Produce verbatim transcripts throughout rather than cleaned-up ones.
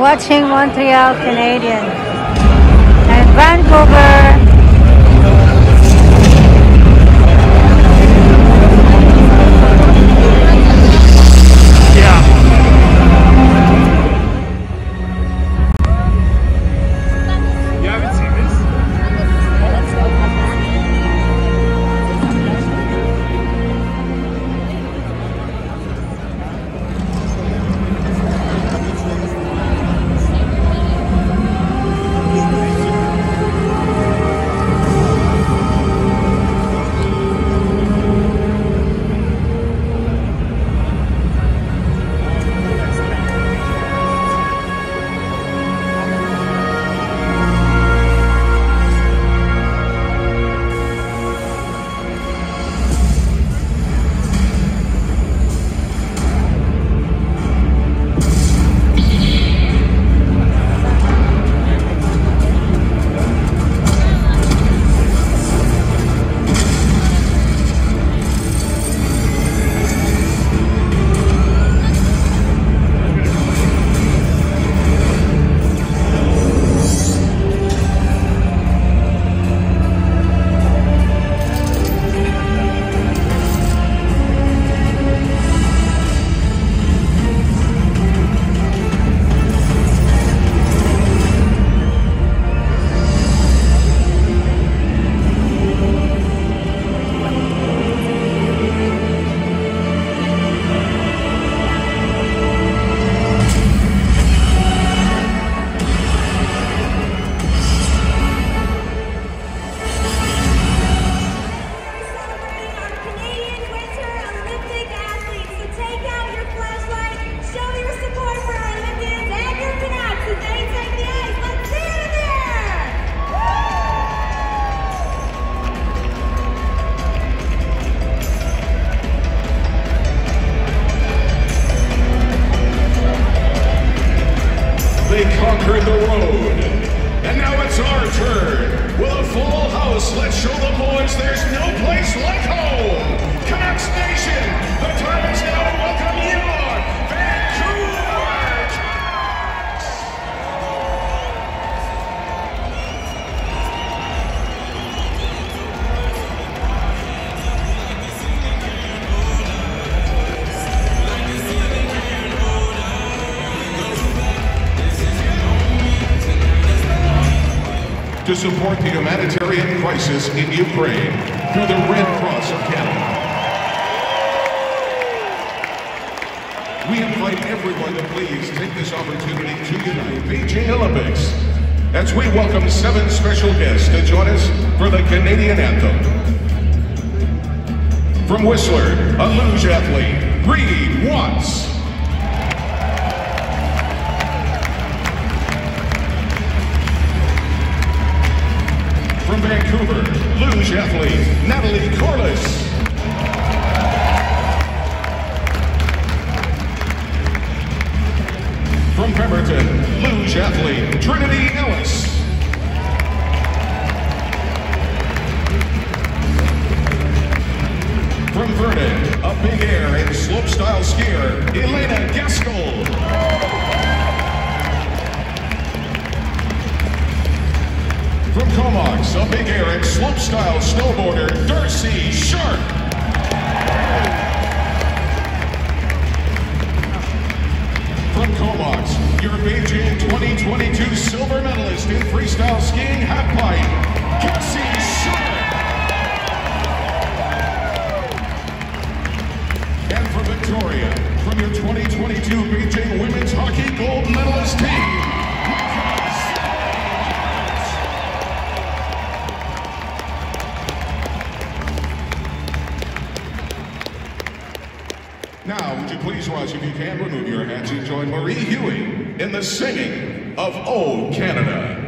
watching Montreal Canadiens and Vancouver. They conquered the road. And now it's our turn. With a full house, let's show the boys there's no place like home. Canucks Nation, the time is now to welcome your Vancouver Canucks. To support the humanitarian crisis in Ukraine through the Red Cross of Canada. We invite everyone to please take this opportunity to unite Beijing Olympics as we welcome seven special guests to join us for the Canadian Anthem. From Whistler, a luge athlete, Reed Watts. From Vancouver, luge athlete, Natalie Corliss. From Pemberton, luge athlete, Trinity Ellis. From Vernon, a big air and slopestyle skier, Elena Gaskell. From Comox, a big air and slopestyle snowboarder, Darcy Sharp. From Comox, your Beijing twenty twenty-two silver medalist in freestyle skiing halfpipe, Cassie Sharp. And from Victoria, from your twenty twenty-two Beijing women's hockey gold medalist team, now, would you please rise if you can, remove your hats and join Marie Huey in the singing of O Canada.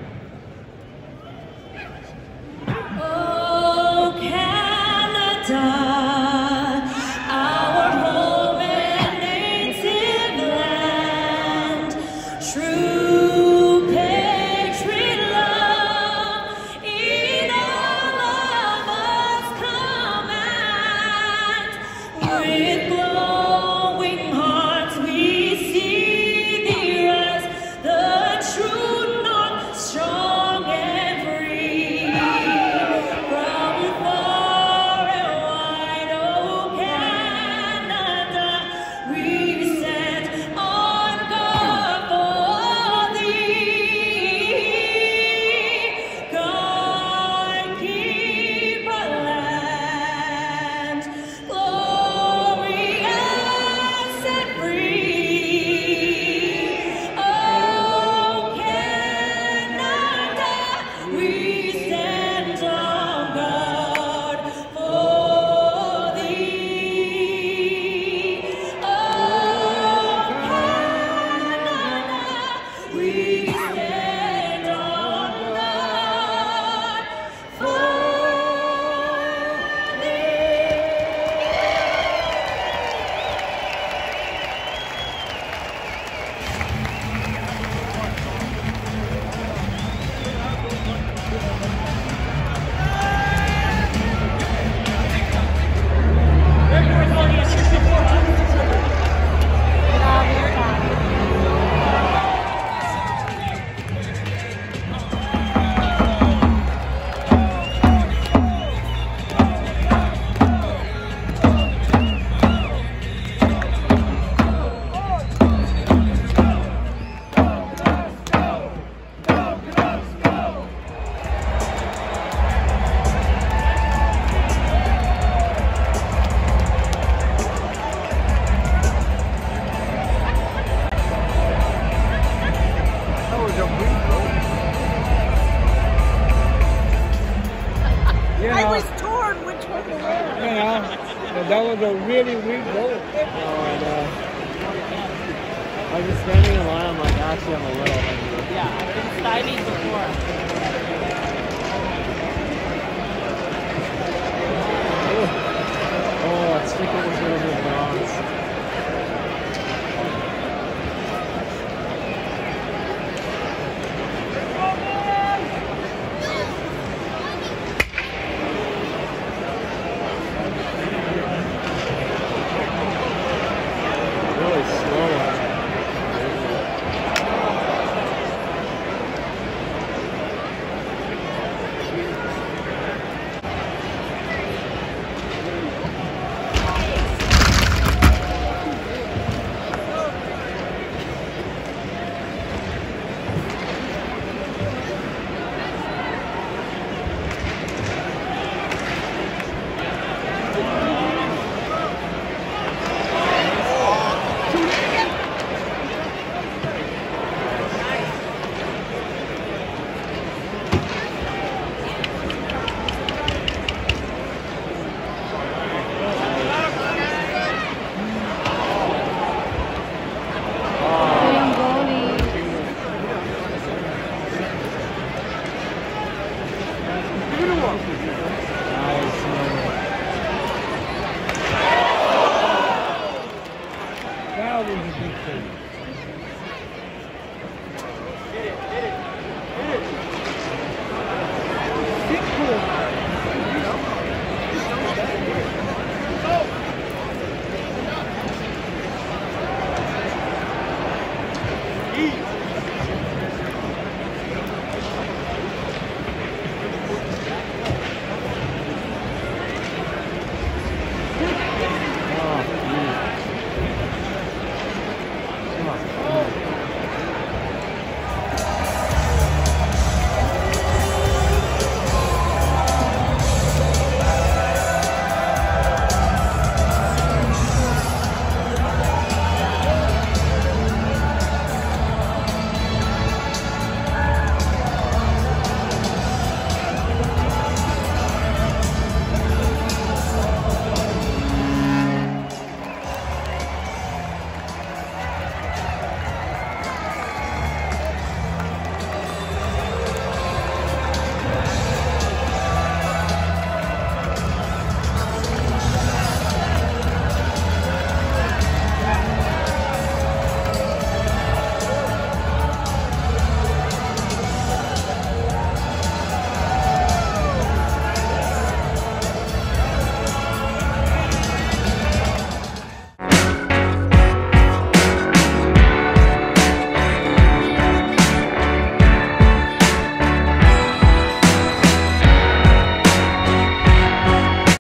Oh Canada, our home and native land, true patriot love in all of us command. With glowing hearts we see thee rise was torn which one to wear. You know, but that was a really weak goal. Oh, I know. I was just standing in line. I'm like, actually, I'm a little hungry. Yeah, I've been stylish before.